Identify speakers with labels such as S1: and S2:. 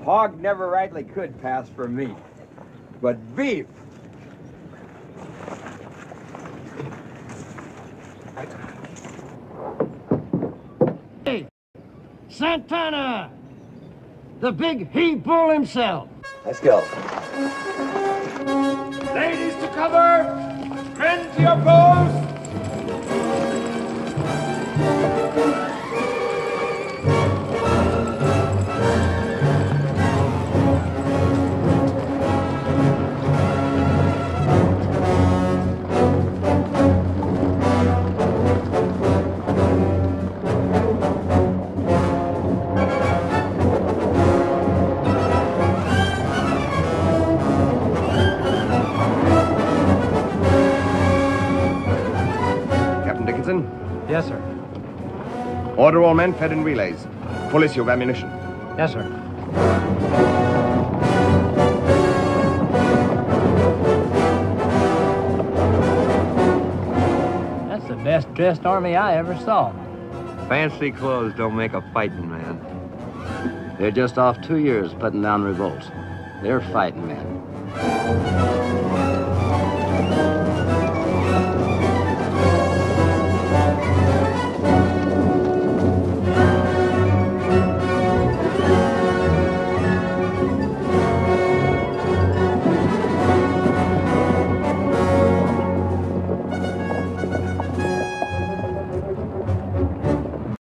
S1: Hog never rightly could pass for meat, but beef.
S2: Hey, Santana, the big he-bull himself.
S3: Let's go.
S1: Ladies to cover, men to your posts.
S2: Yes, sir.
S4: Order all men fed in relays. Full issue of ammunition.
S2: Yes, sir. That's the best dressed army I ever saw.
S5: Fancy clothes don't make a fighting man.
S3: They're just off 2 years putting down revolts. They're fighting men.